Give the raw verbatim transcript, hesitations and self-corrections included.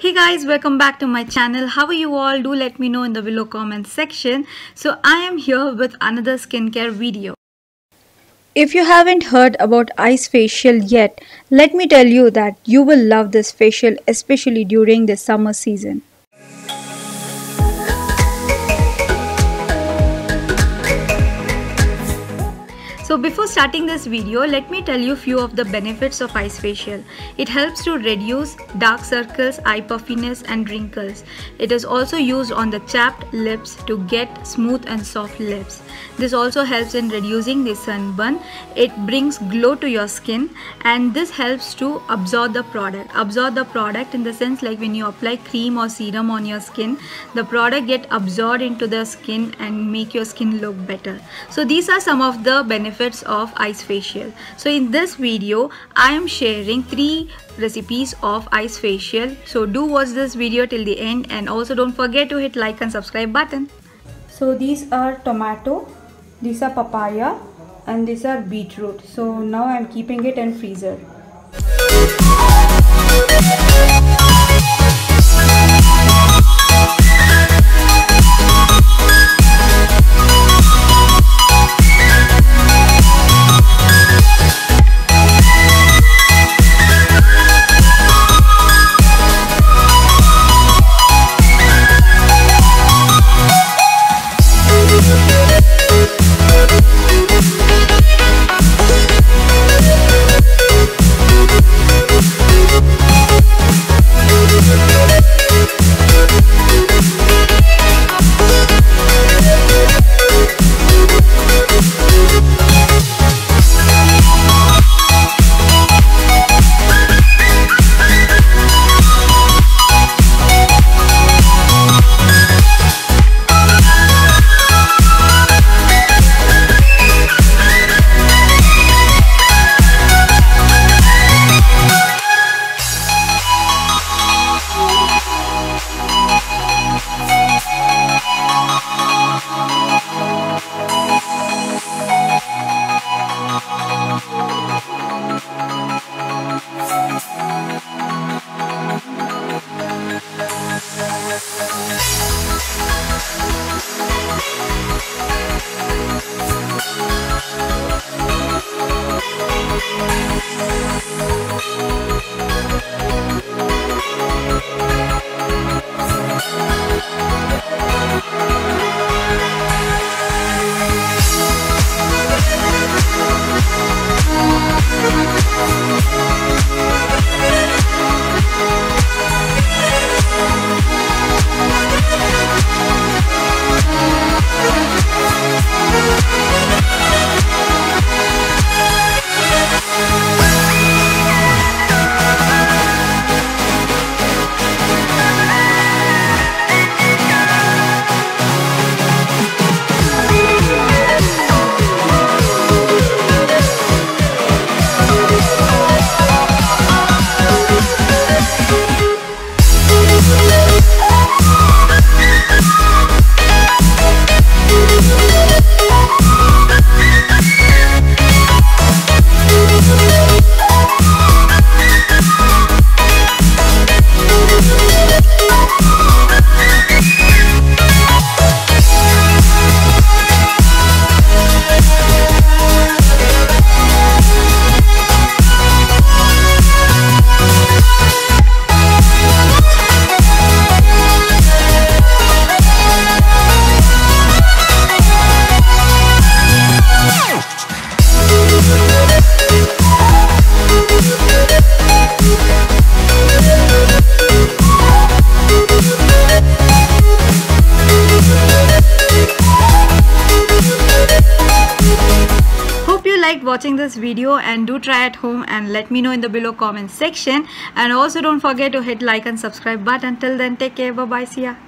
Hey guys, welcome back to my channel. How are you all? Do let me know in the below comment section. So I am here with another skincare video. If you haven't heard about Ice Facial yet, let me tell you that you will love this facial, especially during the summer season. So before starting this video, let me tell you few of the benefits of Ice Facial. It helps to reduce dark circles, eye puffiness and wrinkles. It is also used on the chapped lips to get smooth and soft lips. This also helps in reducing the sunburn. It brings glow to your skin, and this helps to absorb the product. Absorb the product in the sense like when you apply cream or serum on your skin, the product get absorbed into the skin and make your skin look better. So these are some of the benefits of Ice Facial. So in this video I am sharing three recipes of Ice Facial. So do watch this video till the end, and also don't forget to hit like and subscribe button. So these are tomato, these are papaya, and these are beetroot. So now I am keeping it in freezer. Liked watching this video, and do try at home and let me know in the below comment section, and also don't forget to hit like and subscribe button. Till then, take care, bye bye, see ya.